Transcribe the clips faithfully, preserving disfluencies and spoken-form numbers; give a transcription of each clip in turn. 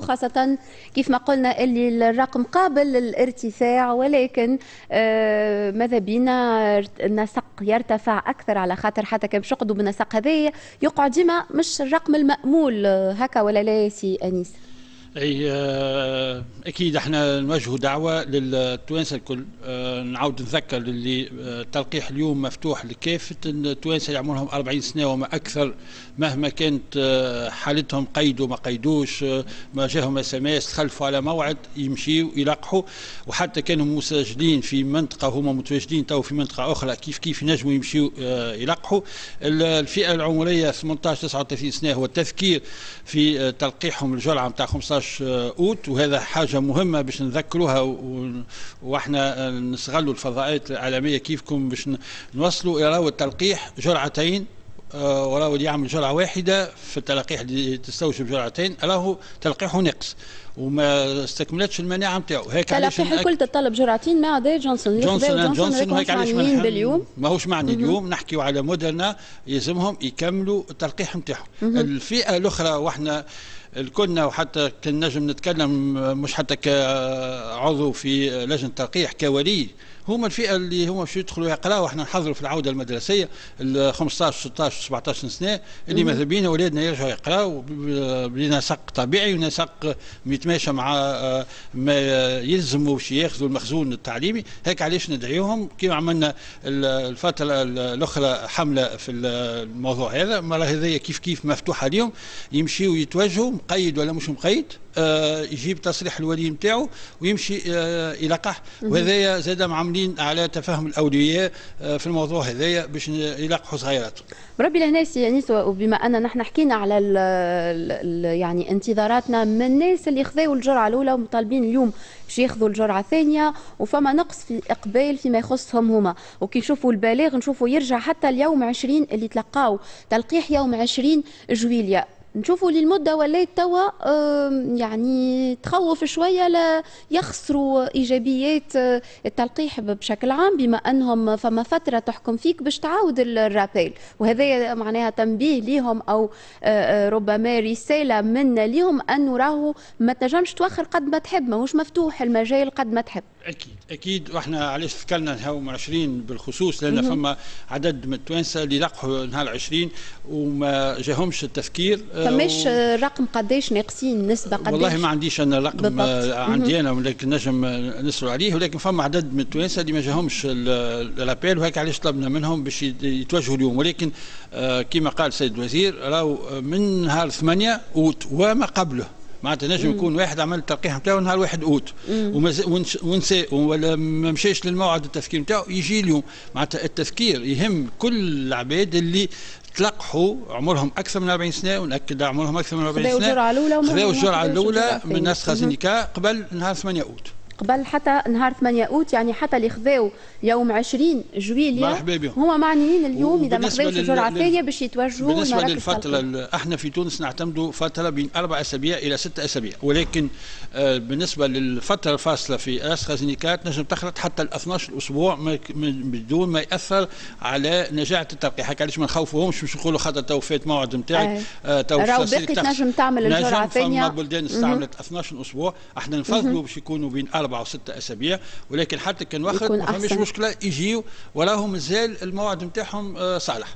خاصة كيف ما قلنا اللي الرقم قابل للارتفاع، ولكن آه ماذا بينا النسق يرتفع أكثر، على خاطر حتى كان باش يقعدوا بالنسق هذايا يقعد ديما مش الرقم المأمول هكا، ولا لا سي أنيس؟ اي اكيد احنا نوجهوا دعوه للتوانسه الكل. نعاود نذكر اللي التلقيح اليوم مفتوح لكافه التوانسه اللي عمرهم أربعين سنه وما اكثر، مهما كانت حالتهم، قيدوا ما قيدوش، ما جاهم اس ام اس، تخلفوا على موعد، يمشيوا يلقحوا. وحتى كانوا مسجلين في منطقه هما متواجدين تو في منطقه اخرى كيف كيف ينجموا يمشيوا يلقحوا. الفئه العمريه ثمانية عشر تسعة وثلاثين سنه هو التذكير في تلقيحهم الجرعه نتاع خمسة عشر اوت، وهذا حاجه مهمه باش نذكروها، واحنا نستغلوا الفضاءات الاعلاميه كيفكم باش نوصلوا يراو التلقيح جرعتين، وراهو اللي يعمل جرعه واحده في التلقيح اللي تستوجب جرعتين راهو تلقيحه نقص وما استكملتش المناعه نتاعو. هيك علاش التلقيح الكل تطلب جرعتين مع عدا جونسون جونسون جونسون وهيك علاش باليوم ماهوش معني اليوم نحكيو على مودرنا يلزمهم يكملوا التلقيح نتاعهم. الفئه الاخرى واحنا الكلنا، وحتى كان نجم نتكلم مش حتى كعضو في لجنه التلقيح، كولي، هما الفئه اللي هما باش يدخلوا يقراوا. احنا نحضروا في العوده المدرسيه ال خمسطاش ستطاش سبعطاش سنه اللي ماذا بينا اولادنا يرجعوا يقراوا بنسق طبيعي ونسق يتماشى مع ما يلزموا باش ياخذوا المخزون التعليمي. هيك علاش ندعيوهم كيما عملنا الفتره الاخرى حمله في الموضوع هذا، المره هذيا كيف كيف مفتوحه اليوم، يمشيوا يتوجهوا مقيد ولا مش مقيد، آه يجيب تصريح الولي نتاعو ويمشي آه يلقح. وهذايا زاد معاملين على تفاهم الاولوياء آه في الموضوع هذايا باش يلقحوا صغيراتهم. بربي لهنا سي انيس، وبما اننا نحن حكينا على ال ال يعني انتظاراتنا من الناس اللي خذاو الجرعه الاولى ومطالبين اليوم باش ياخذوا الجرعه الثانيه، وفما نقص في الاقبال فيما يخصهم هما، وكي نشوفوا البلاغ نشوفوا يرجع حتى اليوم عشرين اللي تلقاو تلقيح يوم عشرين جويليا. نشوفوا للمده ولات توا يعني تخوف شويه لا يخسروا ايجابيات التلقيح بشكل عام، بما انهم فما فتره تحكم فيك باش تعاود الرابيل، وهذا معناها تنبيه ليهم او ربما رساله منا ليهم انه راهو ما تنجمش توخر قد ما تحب، ماهوش مفتوح المجال قد ما تحب. اكيد اكيد. واحنا علاش فكرنا نهاو عشرين بالخصوص، لان فما عدد من التوانسه اللي لقحوا نهار عشرين وما جاهمش التفكير. فماش و... رقم قداش ناقصين، نسبه قداش؟ والله ما عنديش انا رقم عندي انا، ولكن نجم نسأل عليه، ولكن فما عدد من التوانسه اللي ما جاهمش الابيل، وهيك علاش طلبنا منهم باش يتوجهوا اليوم. ولكن آه كما قال السيد الوزير راهو من نهار ثمانية اوت وما قبله، معناتها نجم يكون واحد عمل التلقيح نتاعو نهار واحد اوت ونسى ولا ما مشاش للموعد التفكير نتاعو، يجي اليوم. معناتها التفكير يهم كل العباد اللي تلقحوا عمرهم اكثر من أربعين سنه، ونأكد عمرهم اكثر من أربعين سنه، خذاو الجرعه الاولى خذاو الجرعه الاولى من استرازينيكا قبل نهار ثمانية اوت، قبل حتى نهار ثمانية اوت، يعني حتى اللي خذاو يوم عشرين جويليا هما معنيين اليوم اذا ما خذاوش الجرعه الثانيه باش يتوجهوا بالنسبه للفتره. احنا في تونس نعتمدوا فتره بين اربع اسابيع الى ست اسابيع، ولكن آه بالنسبه للفتره الفاصله في استرازينيكا تنجم تخلط حتى ال اثناش اسبوع بدون ما ياثر على نجاعه التلقيح. هكا علاش ما نخوفوهمش باش نقولوا خاطر تو فات موعد نتاعك آه تو راهو باقي تنجم تعمل الجرعه الثانيه. فما بلدان استعملت اثناش اسبوع، احنا نفضلوا باش يكونوا بين أربعة وستة اسابيع، ولكن حتى كان وقت ما فماش مشكله يجيو وراهم مازال الموعد نتاعهم آه صالح.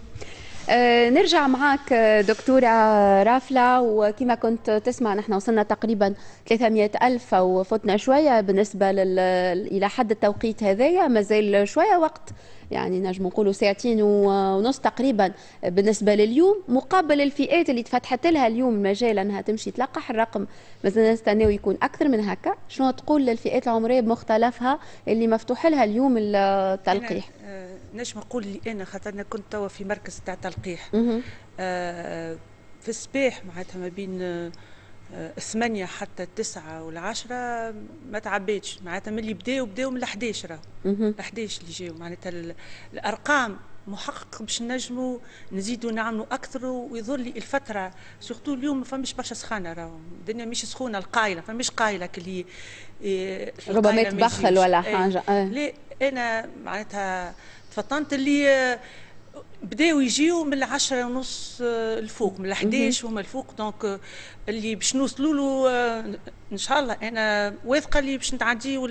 آه نرجع معك دكتورة رافلة، وكما كنت تسمع نحن وصلنا تقريبا ثلاثمئة ألف أو فتنا شوية بالنسبة لل... إلى حد التوقيت هذايا، مازال شوية وقت، يعني نجم نقولوا ساعتين ونص تقريبا بالنسبة لليوم، مقابل الفئات اللي تفتحت لها اليوم المجال أنها تمشي تلقح. الرقم مازال نستناو يكون أكثر من هكا. شنو تقول للفئات العمرية بمختلفها اللي مفتوح لها اليوم التلقيح؟ نجم نقول لي أنا خاطر كنت توا في مركز تاع تلقيح آه في الصباح معناتها ما بين آه الثمانية حتى التسعة والعشرة ما تعبيتش، معناتها من اللي بداوا بداوا من الحداش، راهو الحداش اللي جاوا، معناتها الأرقام محقق باش نجموا نزيدوا نعملوا أكثر. ويظهر لي الفترة سورتو اليوم ما فماش برشا سخانة، راهو الدنيا مش سخونة القايلة، فماش قايلة اللي إيه ربما تبخل ولا حاجة. إيه لا أنا معناتها تفطنت اللي بداوا يجيو من العشرة ونص الفوق، من الحداش هما الفوق. دونك اللي باش نوصلوا له ان شاء الله انا واثقه اللي باش نتعديو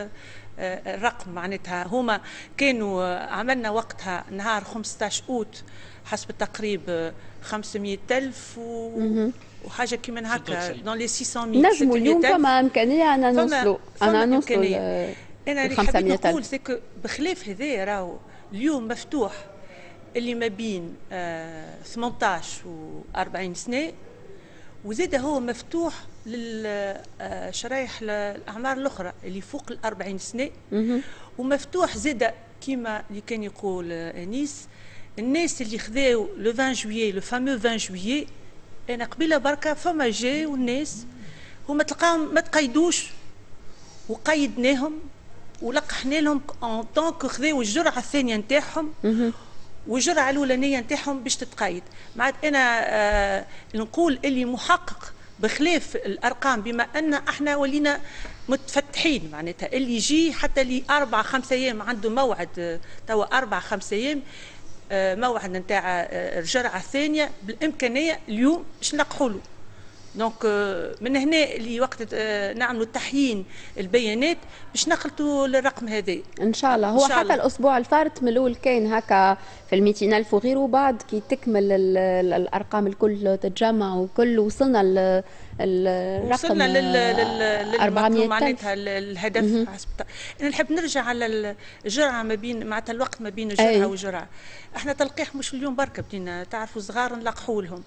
الرقم. معناتها هما كانوا عملنا وقتها نهار خمسطاش اوت حسب التقريب خمسمية ألف و... وحاجه كيما هكا دون لي ستمية نجموا اليوم فما امكانيه ان نوصلوا انا نوصلوا انا اللي حبيت نقول سيكو بخلاف هذايا راهو اليوم مفتوح اللي ما بين آه ثمنطاش و أربعين سنه، وزاد هو مفتوح للشرايح الاعمار الاخرى اللي فوق ال أربعين سنه، ومفتوح زاد كيما اللي كان يقول انيس الناس اللي خذاو لو عشرين جويي لو فامو عشرين جويي. انا قبيله بركه فما جاو الناس هما تلقاهم ما تقيدوش وقيدناهم ولقحنا لهم ان طونك خذاو الجرعه الثانيه نتاعهم والجرعه الاولانيه نتاعهم باش تتقيد. معناتها انا آه نقول اللي محقق بخلاف الارقام بما ان احنا ولينا متفتحين، معناتها اللي يجي حتى اللي اربع خمسة ايام عنده موعد توا اربع خمسة ايام آه موعد نتاع آه الجرعه الثانيه بالامكانيه اليوم باش نلقحوا له. دونك من هنا اللي وقت نعملوا تحيين البيانات باش نخلطوا الرقم هذا ان شاء الله. هو حتى الاسبوع الفارط من الاول كان هكا في ال مئتين ألف وغيره، بعد كي تكمل الارقام الكل تتجمع وكل وصلنا ل الرقم وصلنا لل أربعمية معناتها الهدف حسب. انا نحب نرجع على الجرعه ما بين معناتها الوقت ما بين الجرعه والجرعه. احنا تلقيح مش اليوم برك بدينا تعرفوا صغار نلقحوا لهم،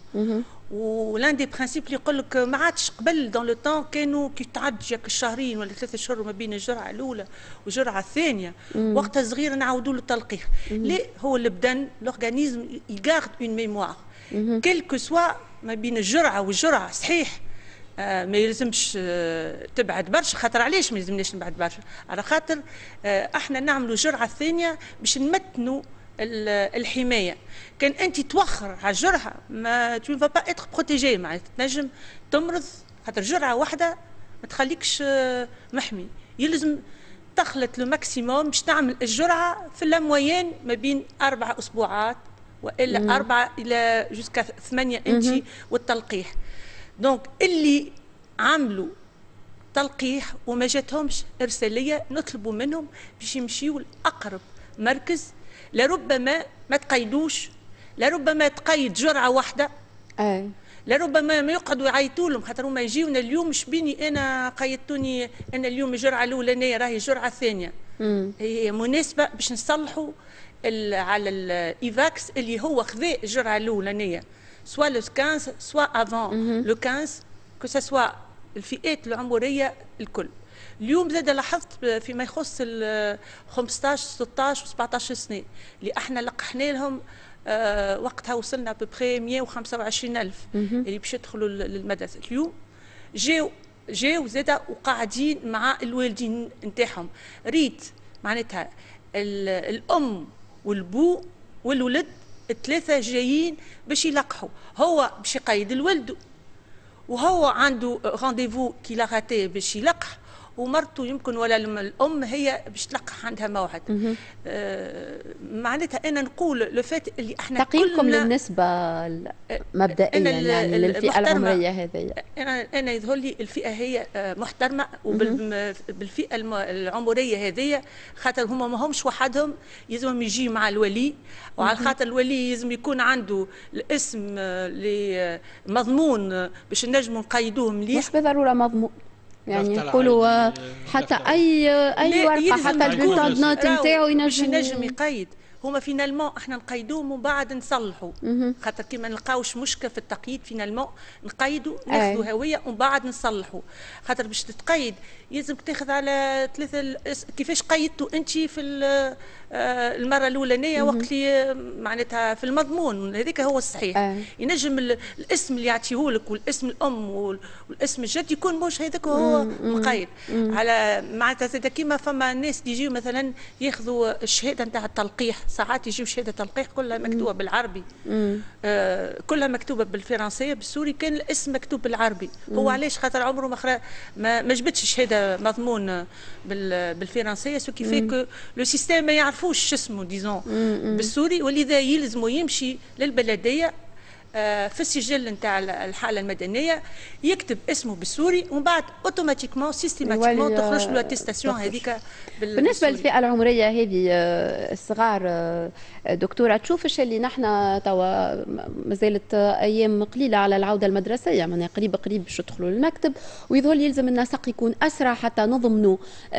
ولان دي برانسيب اللي يقول لك ما عادش قبل دون لو طون كانوا كي تعد جاك الشهرين ولا ثلاثة شهور ما بين الجرعه الاولى والجرعه الثانيه وقتها صغير نعاودوا له التلقيح. لا هو اللي بدا لورغانيزم يغارد اون ميموار كيلكو سوا ما بين الجرعه والجرعه. صحيح آه ما يلزمش آه تبعد برشا، خاطر علاش ما يلزمناش نبعد برشا؟ على خاطر آه احنا نعملوا الجرعه الثانيه باش نمتنوا الحمايه. كان انت توخر على الجرعه ما تو فا با اتر بروتيجي، معناتها تنجم تمرض خاطر جرعه واحده ما تخليكش آه محمي. يلزم تخلط لو ماكسيموم باش تعمل الجرعه في اللامويان ما بين اربع اسبوعات والا مم. اربعه الى جوسكا ثمانيه انت والتلقيح. دونك اللي عملوا تلقيح وما جاتهمش ارساليه نطلبوا منهم باش يمشيوا لاقرب مركز، لربما ما تقيدوش، لربما تقيد جرعه واحده، اي لربما ما يقعدوا يعيطوا لهم خاطر هما يجيونا اليوم مش بيني انا قيدتوني انا اليوم الجرعه الاولانيه راهي الجرعه الثانيه. مم. هي مناسبه باش نصلحوا على الايفاكس اللي هو خذا الجرعه الاولانيه سوا لو خمسطاش سوا افون لو خمسطاش كو سوا الفئات العمريه الكل. اليوم زاد لاحظت فيما يخص ال خمسطاش ستطاش وسبعطاش سنه اللي احنا لقحنا لهم آه وقتها وصلنا ببخي مئة وخمسة وعشرين ألف اللي باش يدخلوا للمدرسه. اليوم جاو جاو زاد وقاعدين مع الوالدين نتاعهم. ريت معناتها الام والبو والولد الثلاثه جايين باش يلقحوا. هو باش يقيد الولد وهو عنده رانديفو كي لا غاتي باش يلقح، ومرته يمكن ولا الام هي باش تلقح عندها موعد. آه معناتها انا نقول لو فات اللي احنا تقييمكم للنسبه مبدئيا يعني للفئه العمريه هذه. انا انا يظهر لي الفئه هي محترمه، وبالفئه العمريه هذه خاطر هما ما همش وحدهم، يلزمهم يجي مع الولي، وعلى خاطر الولي لازم يكون عنده الاسم اللي مضمون باش نجموا نقيدوه مليح. مش بالضروره مضمون يعني نقولوا حتى اي اي ورقه حتى البيتاد نوت نتاعو ينجم ينجم يقيد. هما فينالمون احنا نقيدوهم ومن بعد نصلحوا، خاطر كي ما نلقاوش مشكله في التقييد فينالمون نقيدوا ناخذوا هويه ومن بعد نصلحوا. خاطر باش تتقيد يلزمك تاخذ على ثلاثه كيفاش قيدتوا انت في المره الاولانيه وقت اللي معناتها في المضمون هذاك هو الصحيح. أه. ينجم الاسم اللي يعطيهولك والاسم الام والاسم الجد يكون مش هذاك هو مقيد على معناتها زاد كيما فما ناس يجيو مثلا ياخذوا الشهاده نتاع التلقيح ساعات يجيو شهاده تلقيح كلها مكتوبه بالعربي، آه كلها مكتوبه بالفرنسيه، بالسوري كان الاسم مكتوب بالعربي. مم. هو علاش؟ خاطر عمره ما خرا ما, ما جبتش شهاده مضمون بالفرنسيه، سو كي في كو لو سيستيم ما يعرفوش شو اسمه ديزون بالسوري، ولذا يلزموا يمشي للبلديه في السجل نتاع الحاله المدنيه يكتب اسمه بالسوري، ومن بعد اوتوماتيكمون سيستيماتيكمون تخرج له اتيستاسيون هذيك. بالنسبه للفئه العمريه هذه الصغار دكتوره، تشوفش اللي نحن توا مازالت ايام قليله على العوده المدرسيه، معناها قريب قريب باش يدخلوا للمكتب، ويظل يلزم النسق يكون اسرع حتى نضمنوا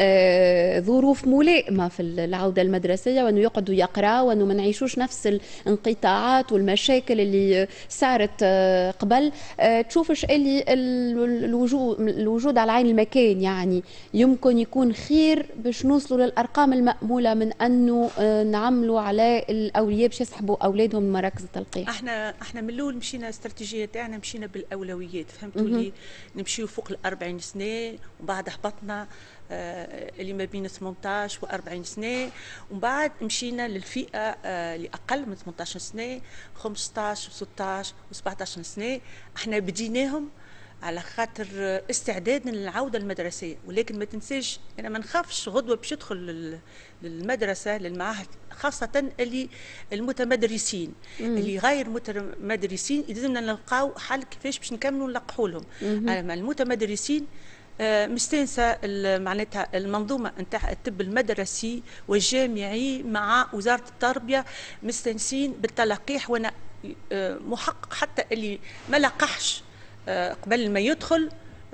ظروف ملائمه في العوده المدرسيه، وانه يقعدوا يقراوا، وانه ما نعيشوش نفس الانقطاعات والمشاكل اللي صارت قبل. تشوفش اللي الوجود الوجود على عين المكان يعني يمكن يكون خير باش نوصلوا للارقام المأموله من انه نعملوا على الاولياء باش يسحبوا اولادهم من مراكز التلقيح؟ احنا احنا من الاول مشينا استراتيجيه تاعنا، مشينا بالاولويات، فهمتوا لي؟ نمشيو فوق ال أربعين سنه، ومن بعد هبطنا آه اللي ما بين ثمانية عشر و أربعين سنه، ومن بعد مشينا للفئه آه اللي اقل من ثمانية عشر سنه، خمسة عشر و ستة عشر و سبعة عشر سنه. احنا بديناهم على خاطر استعدادنا للعوده المدرسيه، ولكن ما تنساش انا ما نخافش غدوه باش يدخل للمدرسه للمعاهد، خاصه اللي المتمدرسين. مم. اللي غير متمدرسين لازمنا نلقاو حل كيفاش باش نكملوا نلقحوا لهم. اما المتمدرسين مستانسه معناتها المنظومه نتاع الطب المدرسي والجامعي مع وزاره التربيه مستانسين بالتلقيح، وانا محقق حتى اللي ما لقحش قبل ما يدخل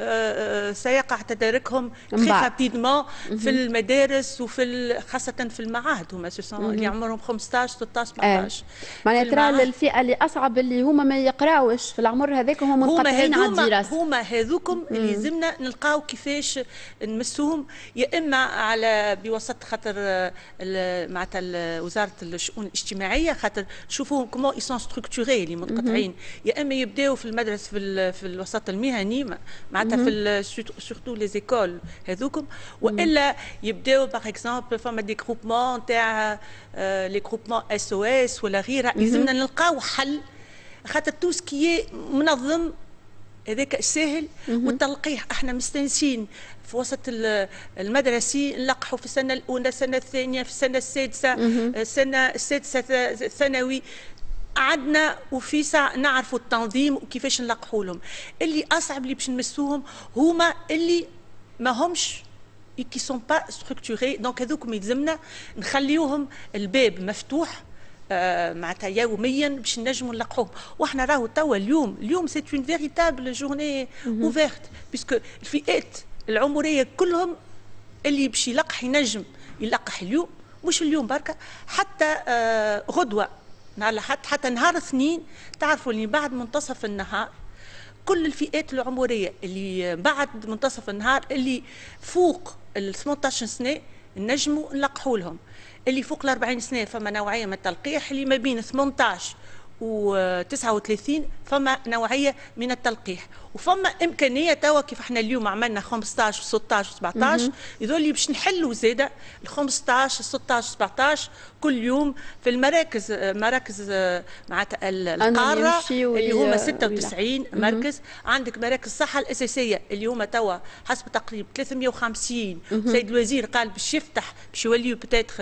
سيقع تداركهم تري رابيدمون في المدارس وفي خاصه في المعاهد. هما اللي عمرهم خمسة عشر ستة عشر سبعة عشر. معناها ترى الفئه اللي اصعب اللي هما ما يقراوش في العمر هذاك هما منقطعين على الدراسه. هما هذوكم اللي لازمنا نلقاو كيفاش نمسوهم، يا اما على بوسط خاطر معناتها وزاره الشؤون الاجتماعيه، خاطر نشوفوهم كومون اي سون ستركتوري اللي منقطعين، يا اما يبداو في المدرسه في, في الوسط المهني معناتها في سورتو لي زيكول هذوكم، والا يبداو باغ اكزومبل فما دي جروبمون تاع لي جروبمون اس او اس ولا غيرها. لازمنا نلقاو حل خاطر تو سكي منظم هذاك ساهل. والتلقيح احنا مستانسين في وسط المدرسي نلقحوا في السنه الاولى، السنه الثانيه، في السنه السادسه، السنه السادسه ثانوي، قعدنا وفي ساعة نعرفوا التنظيم وكيفاش نلقحوا لهم. اللي اصعب اللي باش نمسوهم هما اللي ما همش كي سون با ستركتوري، دونك هذوكم يلزمنا نخليوهم الباب مفتوح آه معناتها يوميا باش نجموا نلقحوهم. واحنا راهو توا اليوم اليوم سي اون فيريتابل جورني اوفيرت، بيسكو الفئات العمريه كلهم اللي باش يلقح ينجم يلقح اليوم، مش اليوم بركه، حتى آه غدوه حتى حتى نهار اثنين. تعرفوا اللي بعد منتصف النهار كل الفئات العمريه اللي بعد منتصف النهار اللي فوق ال ثمانية عشر سنه نجموا نلقحوا لهم. اللي فوق ال أربعين سنه فما نوعيه من التلقيح، اللي ما بين ثمانية عشر و تسعة وثلاثين فما نوعيه من التلقيح. وفما امكانيه توا كيف احنا اليوم عملنا خمسة عشر ستة عشر سبعة عشر، يظل باش نحلوا زاده ال خمسة عشر ستة عشر سبعة عشر كل يوم في المراكز، مراكز معناتها القاره اللي هما ستة وتسعين مركز. عندك مراكز الصحه الاساسيه اللي هما توا حسب تقريب ثلاثمئة وخمسين. سيد الوزير قال باش يفتح باش يوليو بتاتر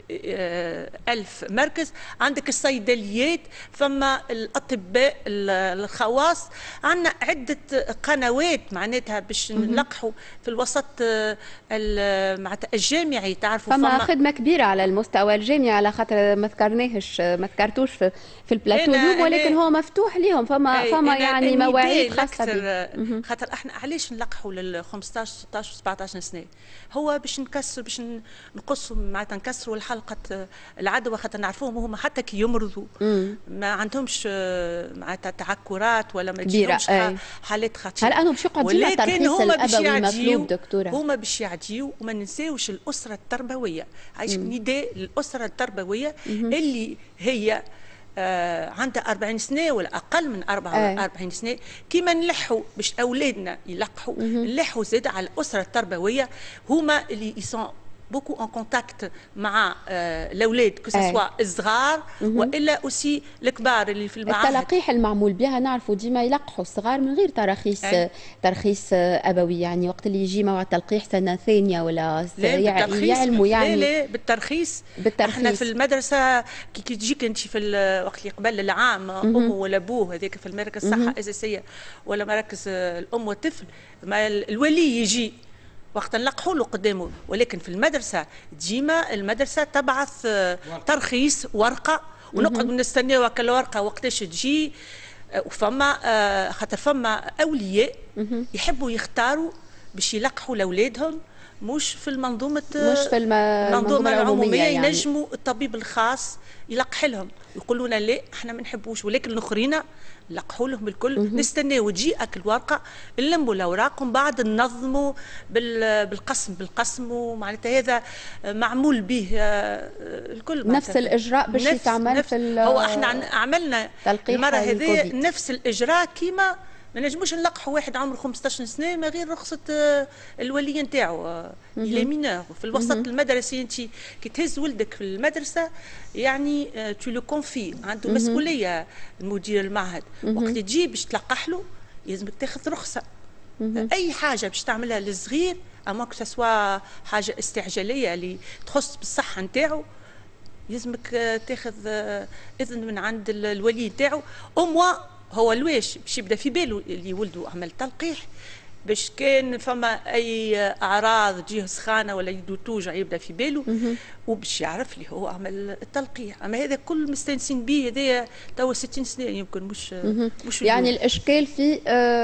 ألف مركز. عندك الصيدليات، فما الاطباء الخواص، عندنا عده قنوات معناتها باش نلقحوا في الوسط معناتها الجامعي. تعرفوا فما, فما خدمه كبيره على المستوى الجامعي، على خاطر ما ذكرناهش ما ذكرتوش في, في البلاتو اليوم، ولكن هو مفتوح ليهم. فما فما يعني مواعيد خاصه به. خاطر احنا علاش نلقحوا لل خمسة عشر ستة عشر سبعة عشر سنه؟ هو باش نكسر باش نقصوا معناتها نكسروا الحلقه العدوى، خاطر نعرفوهم هما حتى كي يمرضوا ما عندهمش معناتها تعكرات ولا ما تجيهمش حالات خطيره. هل انه باش يقعد ديما الترخيص الابوي مطلوب دكتوره؟ هما باش يعديوا. وما ننساوش الاسره التربويه، عايش نداء للاسره التربويه اللي هي آه عندها أربعين سنه ولا اقل من أربعين سنه. كيما نلحوا باش اولادنا يلقحوا، نلحوا زاد على الاسره التربويه، هما اللي يسون بوكو اون كونتاكت مع الاولاد كو سوا الصغار والا اوسي الكبار اللي في المعاهد. التلقيح المعمول بها نعرفوا ديما يلقحوا الصغار من غير تراخيص أي. ترخيص ابوي، يعني وقت اللي يجي موعد تلقيح سنه ثانيه ولا يعلموا يعني لا لا بالترخيص. بالترخيص احنا في المدرسه كي, كي تجيك انت في الوقت اللي قبل العام امه ولا ابوه هذاك في المراكز الصحه الاساسيه ولا مراكز الام والطفل، ما الولي يجي وقت نلقحوا له قدامه، ولكن في المدرسه ديما المدرسه تبعث ترخيص ورقه ونقعد نستناو هكا الورقه وقتاش تجي. وفما خاطر فما اولياء يحبوا يختاروا باش يلقحوا لاولادهم مش في المنظومه مش في المنظومه العموميه يعني. ينجموا الطبيب الخاص يلقح لهم، يقولوا لنا لا احنا ما نحبوش، ولكن الاخرين نلقحوا لهم الكل. نستناو تجيك الورقه نلموا الاوراق ومن بعد ننظموا بالقسم بالقسم، ومعناتها هذا معمول به الكل نفس الاجراء باش يتعمل في هو احنا عملنا المره هذه نفس الاجراء كيما ما نجموش نلقحوا واحد عمره خمسطاش سنه ما غير رخصه الولي نتاعو الى مينور. في الوسط المدرسي انت كي تهز ولدك في المدرسه يعني تو لو كونفي، عنده مسؤوليه المدير المعهد. وقت تجي باش تلقح له لازمك تاخذ رخصه. اي حاجه باش تعملها للصغير اما كو سوا حاجه استعجاليه اللي تخص بالصحه نتاعو لازمك تاخذ اذن من عند الولي نتاعو. او موا هو الواش باش يبدا في باله اللي ولده عمل تلقيح، باش كان فما اي اعراض تجيه سخانه ولا يدو توجع يبدا في باله وباش يعرف اللي هو عمل التلقيح. اما هذا كل مستانسين به، هذايا توا ستين سنه يمكن مش مش يعني الاشكال في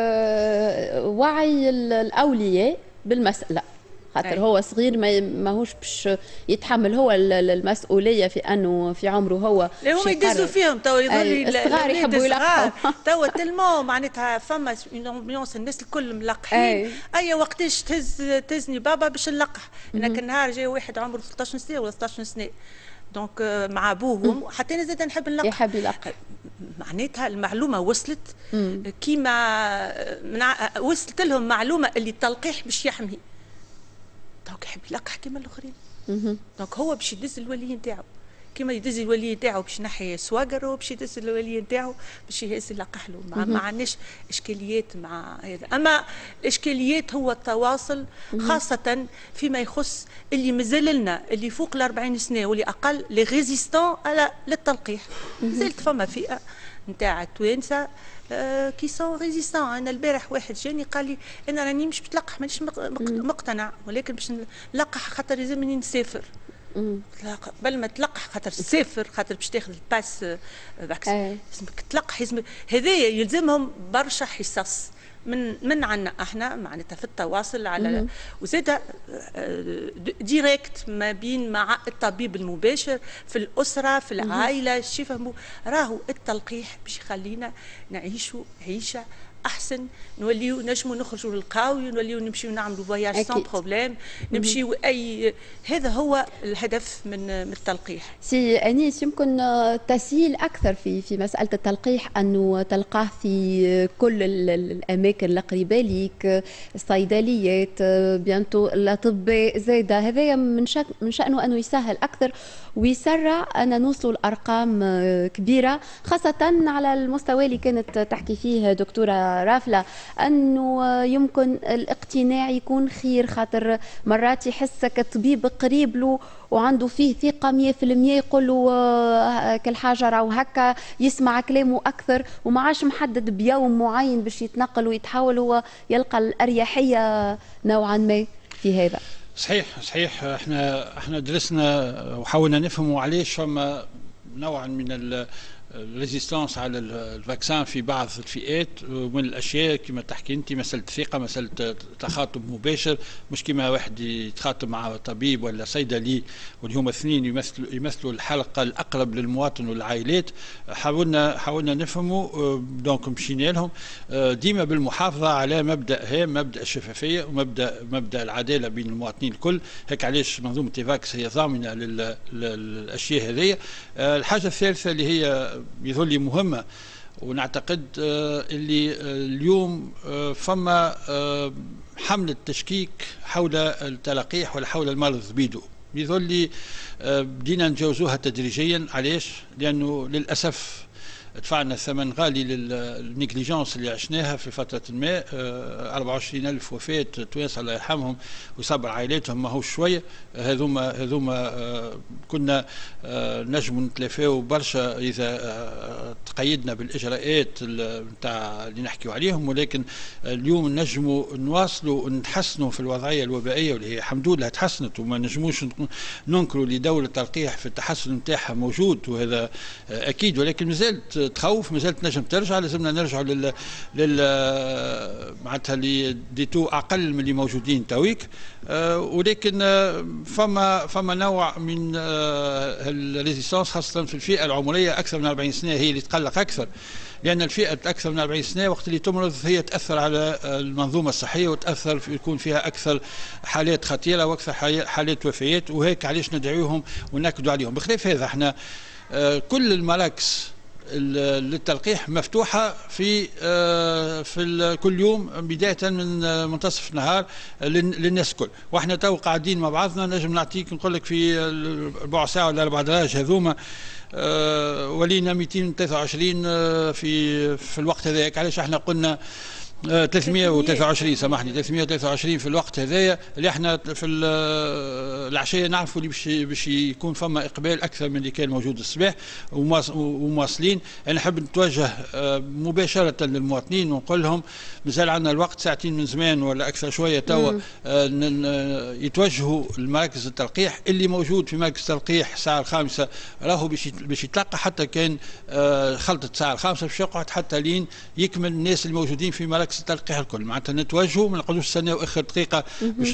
آه وعي الاولياء بالمساله، خاطر أي. هو صغير ما ماهوش باش يتحمل هو المسؤوليه في انه في عمره هو لا هو يدزوا فيهم توا يظل الصغار يحبوا يلقحوا توا تلمو معناتها فما امبيونس الناس الكل ملقحين. اي, أي وقتاش تهز تهزني بابا باش نلقح. انا كان نهار جاي واحد عمره ثلاثطاش سنه ولا ستطاش سنه دونك مع ابوهم حتى انا زاد نحب نلقح يحب يلقح. معناتها المعلومه وصلت كيما وصلت لهم معلومه اللي التلقيح باش يحمي، دونك يحب يلقح كيما الاخرين. دونك هو باش يدز الولي نتاعو كيما يدز الولي نتاعو باش ينحي سواقر، هو باش يدز الولي نتاعو باش يهز يلقح له. ما, ما عندناش اشكاليات مع هذا. اما الاشكاليات هو التواصل خاصه فيما يخص اللي مازال لنا اللي فوق ال أربعين سنه واللي اقل لي ريزيستون على للتلقيح. زلت فما فئه نتاع التوانسه آه كي سون ريزيستون. انا البارح واحد جاني قال لي انا راني مش بتلقح مانيش مقتنع ولكن باش نلقح خاطر يلزمني نسافر. قبل ما تلقح خاطر تسافر خاطر باش تاخذ الباس فاكسين لازمك تلقح. هذايا يلزمهم برشا حصص من من عنا احنا معناتها في التواصل على وزاد ديريكت ما بين مع الطبيب المباشر في الاسره في العائله شي يفهموا راهو التلقيح باش يخلينا نعيشوا عيشه احسن، نوليو نجموا نخرجوا للقاوي، نوليو نمشيو نعملوا فواياج سان بروبليم، نمشيو اي. هذا هو الهدف من من التلقيح. سي انيس يمكن تسهيل اكثر في في مساله التلقيح انه تلقاه في كل الاماكن القريبه ليك، الصيدليات بيانتو الاطباء زاده. هذايا من شأن من شانه انه يسهل اكثر ويسرع ان نوصلوا لارقام كبيره، خاصه على المستوى اللي كانت تحكي فيه دكتوره رافله انه يمكن الاقتناع يكون خير، خاطر مرات يحسك الطبيب قريب له وعنده فيه ثقه مية في المية يقول له كل حاجه راهو هكا، يسمع كلامه اكثر وما عادش محدد بيوم معين باش يتنقل ويتحول، هو يلقى الاريحيه نوعا ما في هذا. صحيح صحيح. احنا احنا درسنا وحاولنا نفهموا علاش فما نوعا من الريزيستانس على الفاكسان في بعض الفئات. ومن الاشياء كما تحكي انت مساله الثقه، مساله تخاطب مباشر، مش كما واحد يتخاطب مع طبيب ولا صيدلي واللي هما اثنين يمثلوا يمثلوا الحلقه الاقرب للمواطن والعائلات. حاولنا حاولنا نفهموا دونك مشينا لهم ديما بالمحافظه على مبدا هام، مبدا الشفافيه ومبدا مبدا العداله بين المواطنين الكل. هيك علاش منظومه تيفاكس هي ضامنه للاشياء هذه. الحاجه الثالثه اللي هي يظل لي مهمه ونعتقد اللي اليوم فما حمله تشكيك حول التلقيح ولا حول المرض بيدو. يظل لي بدينا نتجاوزوها تدريجيا. علاش؟ لانه للاسف دفعنا ثمن غالي للنيجليجونس اللي عشناها في فترة ما. أربعة وعشرين ألف وفاة توانسة الله يرحمهم ويصبر عائلاتهم ماهوش شوية. هذوما هذوما كنا نجموا نتلافاو برشا إذا تقيدنا بالإجراءات نتاع اللي نحكيو عليهم، ولكن اليوم نجموا نواصلوا ونتحسنوا في الوضعية الوبائية واللي هي الحمد لله تحسنت، وما نجموش ننكروا لدولة التلقيح في التحسن نتاعها موجود وهذا أكيد، ولكن مازالت تخوف، مازالت نجم ترجع. لازمنا نرجعوا لل لل معناتها اللي ديتو اقل من اللي موجودين تويك. أه ولكن فما فما نوع من أه الريزيستانس خاصه في الفئه العمريه اكثر من أربعين سنه هي اللي تقلق اكثر، لان الفئه اكثر من أربعين سنه وقت اللي تمرض هي تاثر على المنظومه الصحيه وتاثر في يكون فيها اكثر حالات خطيره واكثر حالات وفيات، وهيك علاش ندعوهم وناكدوا عليهم. بخلاف هذا احنا أه كل المراكز للتلقيح مفتوحه في في كل يوم بدايه من منتصف النهار للناس الكل، واحنا تو قاعدين مع بعضنا. نجم نعطيك نقول لك في ربع ساعه ولا اربع دراج هذوما ولينا مئتين وثلاثة وعشرين في في الوقت هذاك. علاش احنا قلنا ثلاثمئة وثلاثة وعشرين سامحني ثلاثمئة وثلاثة وعشرين في الوقت هذايا اللي احنا في العشيه نعرفوا اللي باش باش يكون فما اقبال اكثر من اللي كان موجود الصباح ومواصلين. انا نحب نتوجه مباشره للمواطنين ونقول لهم مازال عندنا الوقت ساعتين من زمان ولا اكثر شويه توا يتوجهوا لمراكز التلقيح. اللي موجود في مركز التلقيح الساعه الخامسه راهو باش باش يتلقى، حتى كان خلطه الساعه الخامسه باش يقعد حتى لين يكمل الناس اللي موجودين في مراكز التلقيح الكل. معناتها نتوجهوا، ما نقعدوش نستناو اخر دقيقه باش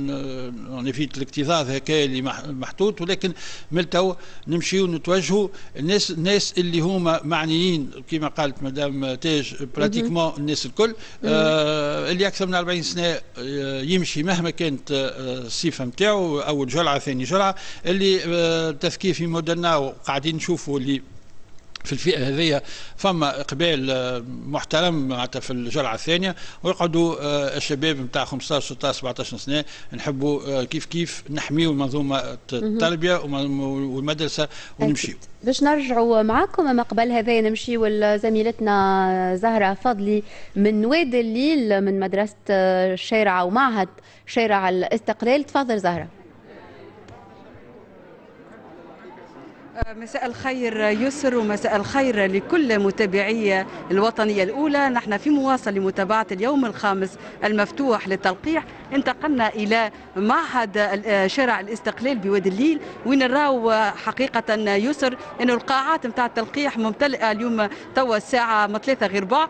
نفيت الاكتظاظ هكا اللي محطوط، ولكن من التو نمشيو نتوجهوا الناس الناس اللي هما معنيين كما قالت مدام تاج براتيكمون الناس الكل. آه اللي اكثر من أربعين سنه آه يمشي مهما كانت آه الصفه نتاعو، اول جرعه ثاني جرعه. اللي آه تذكير في مودرنا وقاعدين نشوفوا اللي في الفئه هذه فما اقبال محترم معناتها في الجرعه الثانيه، ويقعدوا الشباب نتاع خمسطاش ستطاش سبعطاش سنه نحبوا كيف كيف نحميوا منظومه التربيه والمدرسه ونمشيو. باش نرجعوا معكم، اما قبل هذا نمشيو لزميلتنا زهره فضلي من وادي الليل من مدرسه الشارع ومعهد شارع الاستقلال. تفضل زهره. مساء الخير يسر ومساء الخير لكل متابعي الوطنية الأولى. نحن في مواصل لمتابعة اليوم الخامس المفتوح للتلقيح. انتقلنا إلى معهد شارع الاستقلال بوادي الليل، وين نراو حقيقة يسر أنه القاعات نتاع التلقيح ممتلئة اليوم توا الساعة ثلاثة غير ربع،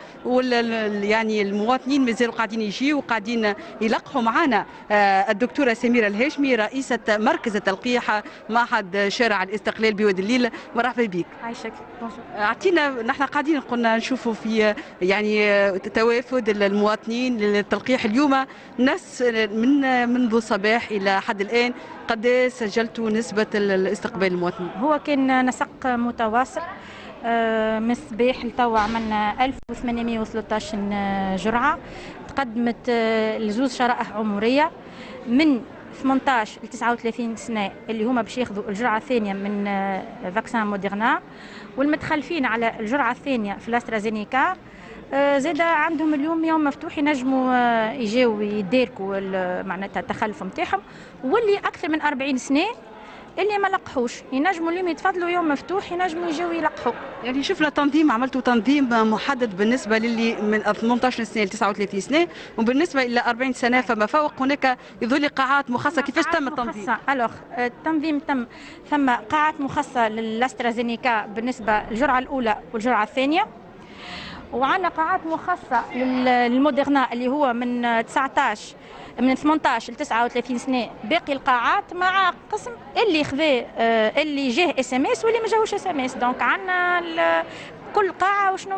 يعني المواطنين مازالوا قاعدين يجيوا وقاعدين يلقحوا معنا. الدكتورة سميرة الهاشمي رئيسة مركز التلقيح معهد شارع الاستقلال بوادي الليل، مرحبا بك. عايشك. اعطينا، نحن قاعدين قلنا نشوفوا في يعني توافد المواطنين للتلقيح اليوم. ناس من منذ صباح الى حد الان قد سجلتوا نسبه الاستقبال المواطنين؟ هو كان نسق متواصل من الصباح لتوا عملنا ألف وثمانمئة وثلاثة عشر جرعه، تقدمت لزوز شرائح عمريه من ثمانطاش ل تسعة وثلاثين سنه اللي هما باش ياخذوا الجرعه الثانيه من فاكسان موديرنا، والمتخلفين على الجرعه الثانيه في الاسترازينيكا زاد عندهم اليوم يوم مفتوح ينجموا يجيو يداركوا معناتها التخلف نتاعهم. واللي اكثر من أربعين سنه اللي ما لقحوش ينجموا اليوم يتفضلوا يوم مفتوح ينجموا يجيو يلقحوا. يعني شفنا تنظيم، عملتوا تنظيم محدد بالنسبه للي من ثمانطاش سنه ل تسعة وثلاثين سنه، وبالنسبه الى أربعين سنه فما فوق هناك يظل قاعات مخصصه. كيفاش تم التنظيم؟ الوغ التنظيم تم، ثم قاعات مخصصه للاسترازينيكا بالنسبه للجرعه الاولى والجرعه الثانيه، وعندنا قاعات مخصصه للموديرنا اللي هو من تسعطاش من ثمانطاش ل تسعة وثلاثين سنه. باقي القاعات مع قسم اللي خذا اللي جاه اس ام اس واللي ما جاوش اس ام اس. دونك عندنا كل قاعه وشنو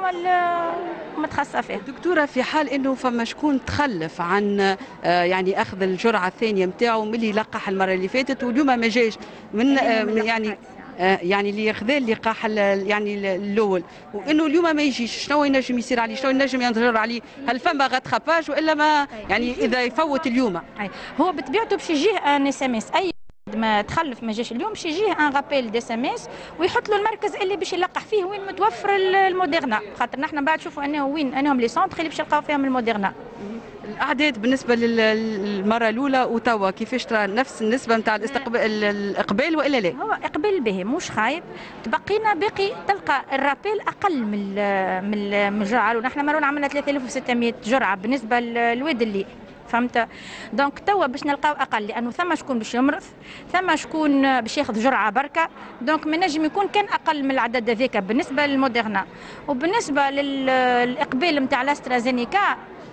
متخصصه فيها. دكتوره، في حال انه فما شكون تخلف عن يعني اخذ الجرعه الثانيه نتاعو من اللي لقح المره اللي فاتت واليوم ما جاش من يعني يعني اللي خذا اللقاح يعني الاول وانه اليوم ما يجيش، شنو ينجم يصير عليه؟ شنو ينجم ينظر عليه؟ هل فما غاتخاباج والا ما يعني اذا يفوت اليوم؟ هو بطبيعته باش يجيه ان اس ام اس. اي ما تخلف ما جاش اليوم باش يجيه ان رابيل دي اس ام اس ويحط له المركز اللي باش يلقح فيه وين متوفر الموديرنا، خاطر نحن بعد نشوفوا انه وين انهم لي سونتر اللي باش يلقاو فيهم الموديرنا. الاعداد بالنسبه للمره الاولى وتوا كيفاش ترى نفس النسبه نتاع الاستقبال الاقبال والا لا؟ هو اقبال به مش خايب، تبقينا باقي تلقى الرابيل اقل من من من الجرعه الاولى. نحن مرون عملنا ثلاثة آلاف وستمائة جرعه بالنسبه للواد الليل، فهمت؟ دونك توا باش نلقاو اقل لانه ثم شكون باش يمرض، ثم شكون باش ياخذ جرعه بركه، دونك ما نجم يكون كان اقل من العدد هذاك بالنسبه للموديرنا. وبالنسبه للاقبال نتاع الاسترازينيكا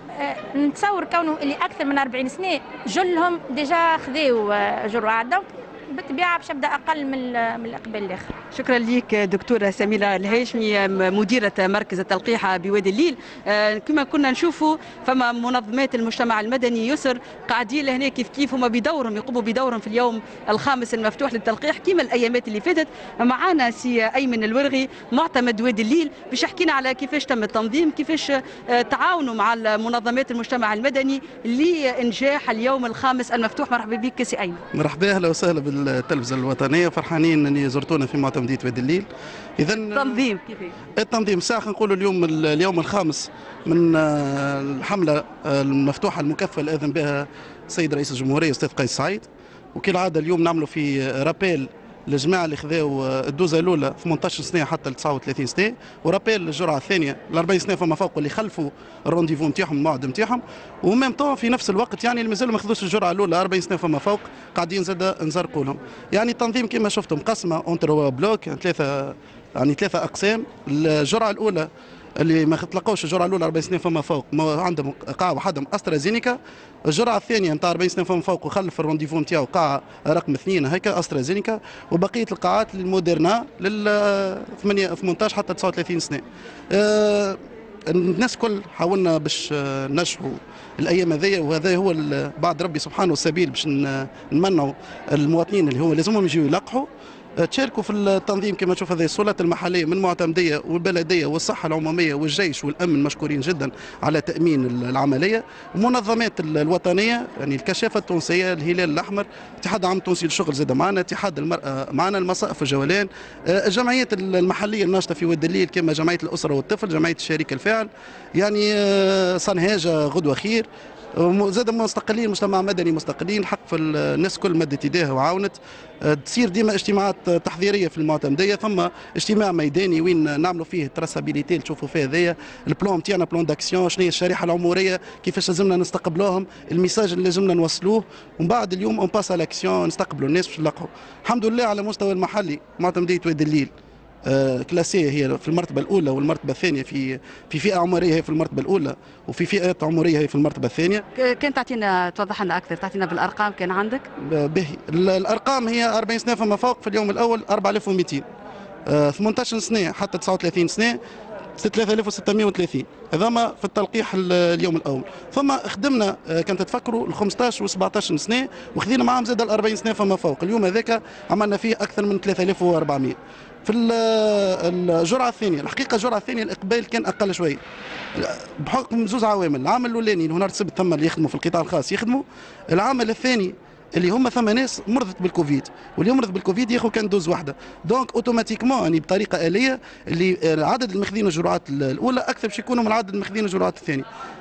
نتصور كونه اللي اكثر من أربعين سنه جلهم ديجا خذيو جرعه، دونك بالطبيعه باش يبدا اقل من من الاقبال الاخر. شكرا لك دكتوره سميره الهاشمي مديره مركز التلقيح بوادي الليل. كما كنا نشوفوا فما منظمات المجتمع المدني يسر قاعدين لهنا كيف كيف هما بدورهم يقوموا بدورهم في اليوم الخامس المفتوح للتلقيح كما الايامات اللي فاتت. معنا سي ايمن الورغي معتمد وادي الليل باش يحكينا على كيفاش تم التنظيم، كيفاش تعاونوا مع منظمات المجتمع المدني لانجاح اليوم الخامس المفتوح. مرحبا بك سي ايمن. مرحبا، اهلا وسهلا بالتلفزه الوطنيه، فرحانين اني زرتونا في معتمديه وادي الليل. اذا التنظيم كيف التنظيم ساعه نقولوا اليوم اليوم الخامس من الحمله المفتوحه المكفله الاذن بها السيد رئيس الجمهوريه الاستاذ قيس سعيد، وكالعاده اليوم نعملوا في رابيل للجماعه اللي خذاو الدوزه الاولى ثمانية عشر سنه حتى ل تسعة وثلاثين سنه، ورابيل للجرعه الثانيه ل أربعين سنه فما فوق اللي خلفوا الرونديفو نتاعهم الموعد نتاعهم، وميم طون في نفس الوقت يعني اللي مازالوا ما خذوش الجرعه الاولى أربعين سنه فما فوق قاعدين زاد نزرقوا لهم. يعني التنظيم كما شفتوا مقسمه اونتر بلوك ثلاثه، يعني ثلاثه اقسام. الجرعه الاولى اللي ما تلقاوش الجرعه الاولى أربعين سنه فما فوق عندهم قاعه وحدهم استرازينيكا. الجرعه الثانيه نتاع أربعين سنه فما فوق وخلف الرونديفو نتاعو قاعه رقم اثنين هكا استرازينيكا، وبقيه القاعات للموديرنا لل ثمانية عشر حتى تسعة وثلاثين سنه. أه الناس الكل حاولنا باش ننجحوا الايام هذيا، وهذا هو بعد ربي سبحانه السبيل باش نمنعوا المواطنين اللي هو لازمهم يجيو يلقحوا. تشاركوا في التنظيم كما تشوف هذه السلطات المحليه من المعتمديه والبلديه والصحه العموميه والجيش والامن مشكورين جدا على تامين العمليه، ومنظمات الوطنيه يعني الكشافه التونسيه، الهلال الاحمر، الاتحاد العام التونسي للشغل زاد معنا، اتحاد المراه معنا، المصائف الجولان، الجمعيات المحليه الناشطه في وادي الليل كما جمعيه الاسره والطفل، جمعيه الشريك الفاعل، يعني صنهاجه غدوه خير، زاد مستقلين مجتمع مدني مستقلين. حق في الناس كل مدت يديها وعاونت. تصير ديما اجتماعات تحضيريه في المعتمديه، ثم اجتماع ميداني وين نعملوا فيه تراسابيليتي تشوفوا فيه هذايا البلان نتاعنا، بلان داكسيون، شنو هي الشريحه العمريه، كيفاش لازمنا نستقبلوهم، الميساج اللي لازمنا نوصلوه، ومن بعد اليوم اون باس الاكسيون نستقبلوا الناس باش نلقحوا. الحمد لله على مستوى المحلي معتمديه وادي الليل آه كلاسيه هي في المرتبه الاولى والمرتبه الثانيه في في فئه عمريه هي في المرتبه الاولى، وفي فئات عمريه هي في المرتبه الثانيه. كان تعطينا توضح لنا اكثر، تعطينا بالارقام كان عندك؟ باهي الارقام هي أربعين سنه فما فوق في اليوم الاول أربعة آلاف ومئتين، آه ثمانية عشر سنه حتى تسعة وثلاثين سنه ثلاثة آلاف وستمائة وثلاثين، هذاما في التلقيح اليوم الاول. ثم خدمنا كان تتفكروا ال خمسة عشر و سبعة عشر سنه وخذينا معاهم زاد ال أربعين سنه فما فوق. اليوم هذاك عملنا فيه اكثر من ثلاثة آلاف وأربعمائة. في الجرعه الثانيه الحقيقه الجرعه الثانيه الاقبال كان اقل شويه بحكم زوج عوامل. العامل الاولاني نهار السبت ثم اللي يخدموا في القطاع الخاص يخدموا، العامل الثاني اللي هم ثم ناس مرضت بالكوفيد، واللي يمرض بالكوفيد ياخذ كان دوز واحده، دونك اوتوماتيكمون يعني بطريقه اليه اللي عدد المخذين الجرعات الاولى اكثر باش يكونوا من عدد المخذين الجرعات الثانيه.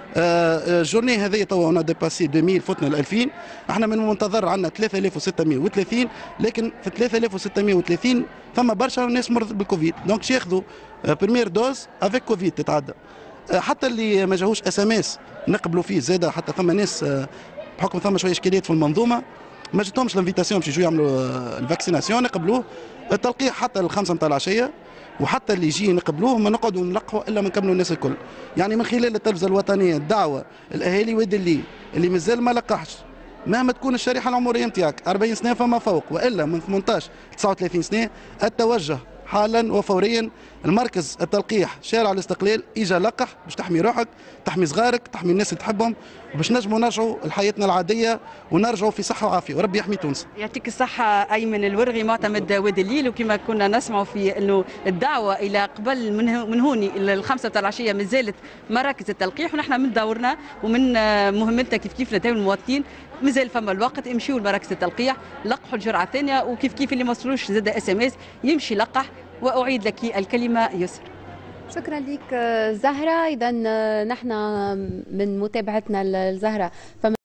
الجورني هذه توا انا ديباسي ألفين فتنا ل ألفين، احنا من المنتظر عندنا ثلاثة آلاف وستمائة وثلاثين، لكن في ثلاثة آلاف وستمائة وثلاثين ثم برشا ناس مرضت بالكوفيد، دونك ياخذوا بريمير دوز افيك كوفيد تتعدى. حتى اللي ما جاهوش اس ام اس نقبلوا فيه زاده، حتى ثم ناس بحكم ثم شويه اشكاليات في المنظومه ما جاتهمش الانفيتاسيون باش يجوا يعملوا الفاكسيناسيون نقبلوه. التلقيح حتى الخمسه نتاع العشيه، وحتى اللي يجي نقبلوه ما نقعدوا نلقحوا الا ما نكملوا الناس الكل. يعني من خلال التلفزه الوطنيه الدعوه الاهالي وادي الليل اللي مازال ما لقحش، مهما تكون الشريحه العمريه نتاعك أربعين سنه فما فوق والا من ثمانية عشر تسعة وثلاثين سنه، التوجه حالا وفوريا المركز التلقيح شارع الاستقلال، اجا لقح باش تحمي روحك، تحمي صغارك، تحمي الناس اللي تحبهم، باش نجموا نرجعوا لحياتنا العاديه ونرجعوا في صحه وعافيه، وربي يحمي تونس. يعطيك الصحه ايمن الورغي معتمد وادي الليل. وكما كنا نسمعوا في انه الدعوه الى قبل من هوني الى الخمسه تاع العشيه ما زالت مراكز التلقيح، ونحن من دورنا ومن مهمتنا كيف كيف نتاو المواطنين مازال فما الوقت، امشيوا لمراكز التلقيح لقحوا الجرعه الثانيه، وكيف كيف اللي ما وصلوش زاد اس ام اس يمشي لقح. واعيد لك الكلمه يسر. شكرا لك زهره. اذا نحن من متابعتنا لزهره فما